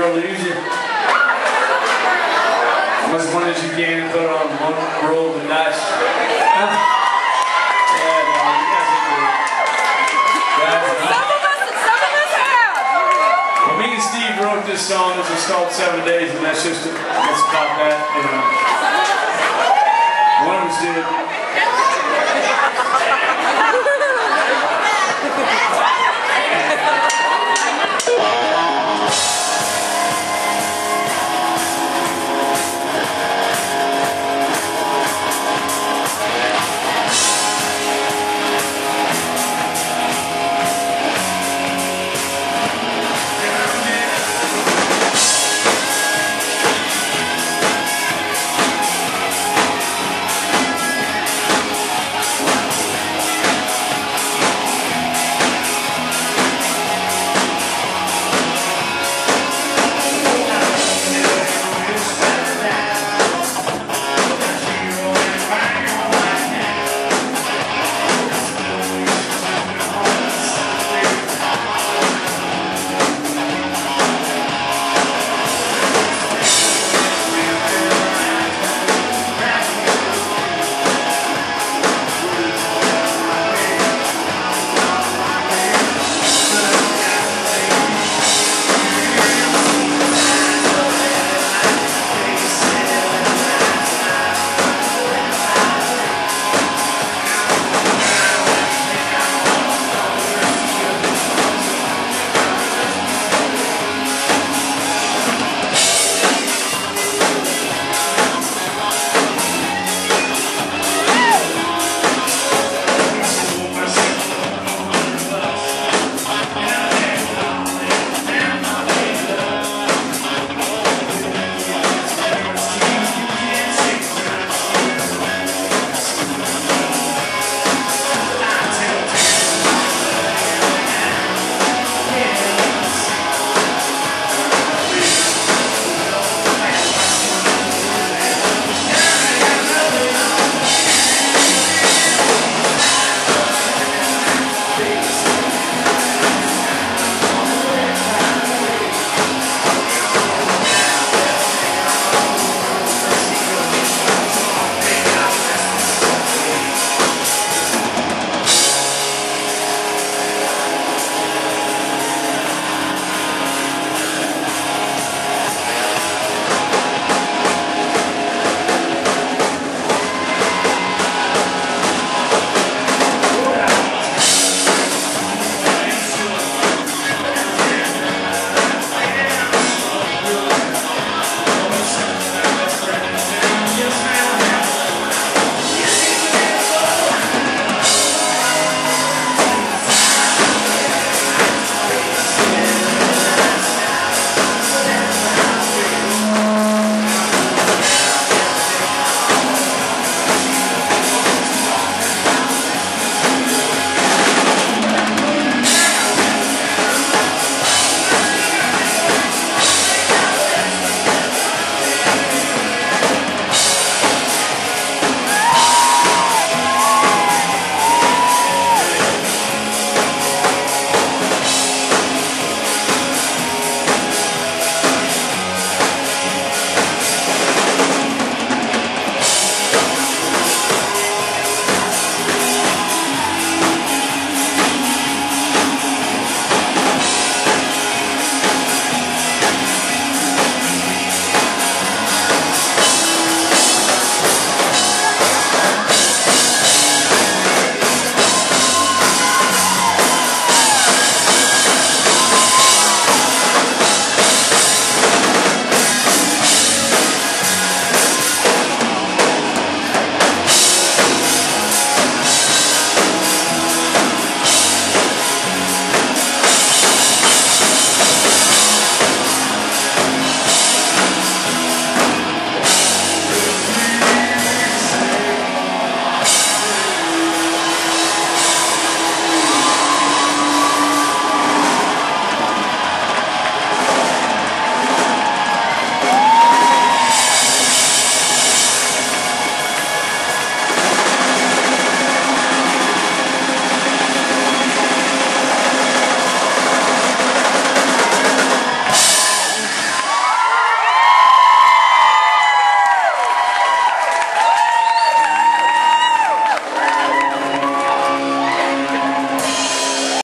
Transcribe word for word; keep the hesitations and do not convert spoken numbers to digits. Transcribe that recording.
guitar will use it. As much as you can and put it on one roll of the dice. Yeah, no, you guys are good. Guys, no. Some of us, some of us have. Well, me and Steve wrote this song. It's installed seven days, and that's just that's about that. You know, one of us did.